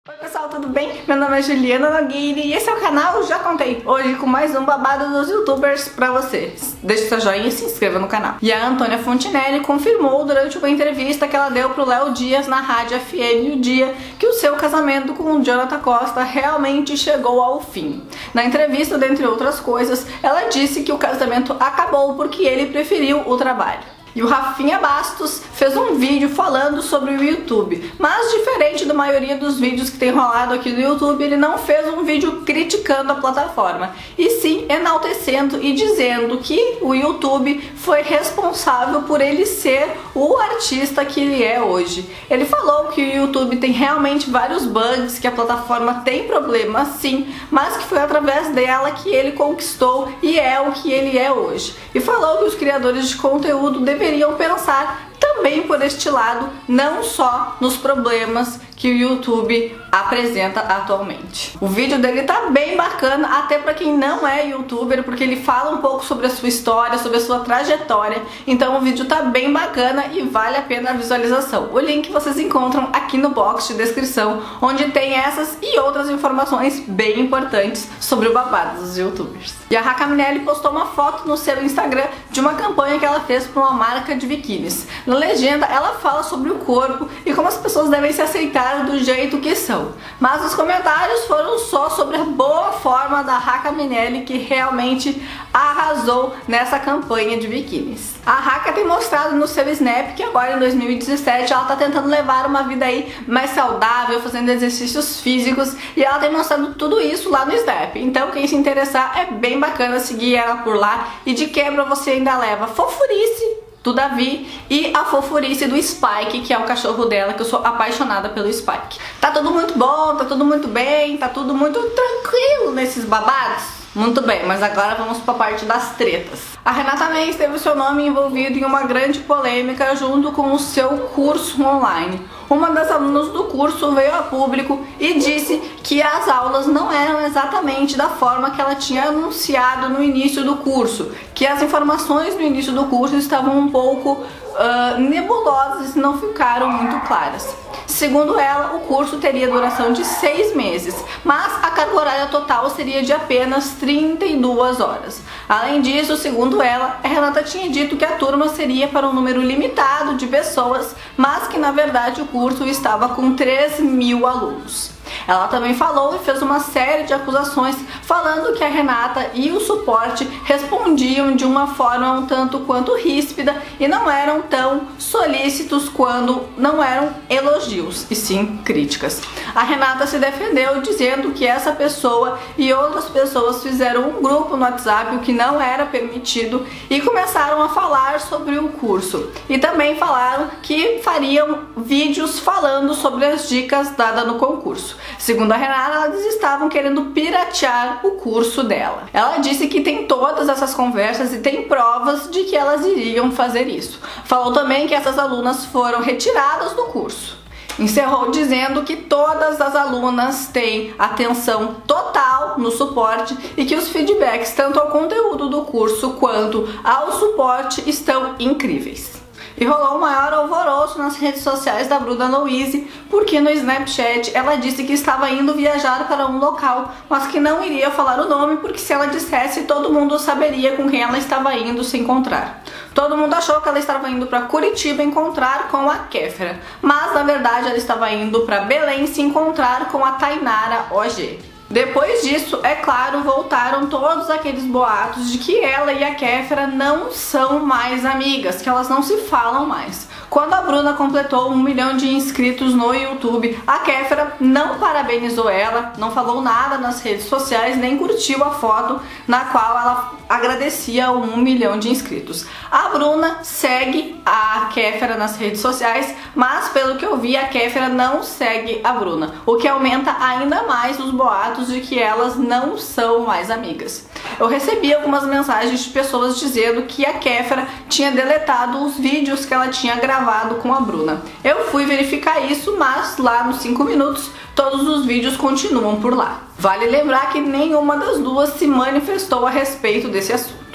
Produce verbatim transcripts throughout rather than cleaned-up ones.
Oi pessoal, tudo bem? Meu nome é Juliana Nogueira e esse é o canal Já Contei. Hoje com mais um babado dos youtubers pra vocês. Deixe seu joinha e se inscreva no canal. E a Antônia Fontinelli confirmou durante uma entrevista que ela deu pro Léo Dias na Rádio F M O Dia que o seu casamento com o Jonathan Costa realmente chegou ao fim. Na entrevista, dentre outras coisas, ela disse que o casamento acabou porque ele preferiu o trabalho. E o Rafinha Bastos fez um vídeo falando sobre o YouTube, mas diferente da maioria dos vídeos que tem rolado aqui no YouTube, ele não fez um vídeo criticando a plataforma, e sim enaltecendo e dizendo que o YouTube foi responsável por ele ser o artista que ele é hoje. Ele falou que o YouTube tem realmente vários bugs, que a plataforma tem problemas sim, mas que foi através dela que ele conquistou e é o que ele é hoje. E falou que os criadores de conteúdo deveriam deveriam pensar também por este lado, não só nos problemas que o YouTube apresenta atualmente. O vídeo dele tá bem bacana, até para quem não é youtuber, porque ele fala um pouco sobre a sua história, sobre a sua trajetória, então o vídeo tá bem bacana e vale a pena a visualização. O link vocês encontram aqui no box de descrição, onde tem essas e outras informações bem importantes sobre o babado dos youtubers. E a Racaminelli postou uma foto no seu Instagram de uma campanha que ela fez para uma marca de biquínis. Na legenda ela fala sobre o corpo e como as pessoas devem se aceitar do jeito que são, mas os comentários foram só sobre a boa forma da Racaminelli, que realmente arrasou nessa campanha de biquínis. A Raca tem mostrado no seu Snap que agora em dois mil e dezessete ela tá tentando levar uma vida aí mais saudável, fazendo exercícios físicos, e ela tem mostrado tudo isso lá no Snap. Então quem se interessar é bem bacana seguir ela por lá, e de quebra você ainda leva fofurice do Davi e a fofurice do Spike, que é o cachorro dela, que eu sou apaixonada pelo Spike. Tá tudo muito bom, tá tudo muito bem, tá tudo muito tranquilo nesses babados? Muito bem, mas agora vamos para a parte das tretas. A Renata Mendes teve seu nome envolvido em uma grande polêmica junto com o seu curso online. Uma das alunas do curso veio a público e disse que as aulas não eram exatamente da forma que ela tinha anunciado no início do curso, que as informações no início do curso estavam um pouco uh, nebulosas e não ficaram muito claras. Segundo ela, o curso teria duração de seis meses, mas a carga horária total seria de apenas trinta e duas horas. Além disso, segundo ela, a Renata tinha dito que a turma seria para um número limitado de pessoas, mas que na verdade o curso estava com três mil alunos. Ela também falou e fez uma série de acusações falando que a Renata e o suporte respondiam de uma forma um tanto quanto ríspida e não eram tão solícitos quando não eram elogios, e sim críticas. A Renata se defendeu dizendo que essa pessoa e outras pessoas fizeram um grupo no WhatsApp, o que não era permitido, e começaram a falar sobre o curso. E também falaram que fariam vídeos falando sobre as dicas dadas no concurso. Segundo a Renata, elas estavam querendo piratear o curso dela. Ela disse que tem todas essas conversas e tem provas de que elas iriam fazer isso. Falou também que essas alunas foram retiradas do curso. Encerrou dizendo que todas as alunas têm atenção total no suporte e que os feedbacks tanto ao conteúdo do curso quanto ao suporte estão incríveis. E rolou um maior alvoroço nas redes sociais da Bruna Louise, porque no Snapchat ela disse que estava indo viajar para um local, mas que não iria falar o nome, porque se ela dissesse, todo mundo saberia com quem ela estava indo se encontrar. Todo mundo achou que ela estava indo para Curitiba encontrar com a Kéfera, mas na verdade ela estava indo para Belém se encontrar com a Tainara O G. Depois disso, é claro, voltaram todos aqueles boatos de que ela e a Kéfera não são mais amigas, que elas não se falam mais. Quando a Bruna completou um milhão de inscritos no YouTube, a Kéfera não parabenizou ela, não falou nada nas redes sociais, nem curtiu a foto na qual ela agradecia um milhão de inscritos. A Bruna segue a Kéfera nas redes sociais, mas pelo que eu vi, a Kéfera não segue a Bruna, o que aumenta ainda mais os boatos de que elas não são mais amigas. Eu recebi algumas mensagens de pessoas dizendo que a Kéfera tinha deletado os vídeos que ela tinha gravado com a Bruna. Eu fui verificar isso, mas lá nos cinco minutos todos os vídeos continuam por lá. Vale lembrar que nenhuma das duas se manifestou a respeito desse assunto.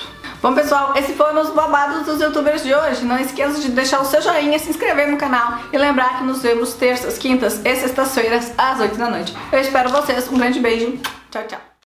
Bom, pessoal, esse foram os babados dos youtubers de hoje. Não esqueça de deixar o seu joinha, se inscrever no canal e lembrar que nos vemos terças, quintas e sextas-feiras às oito da noite. Eu espero vocês. Um grande beijo. Tchau, tchau.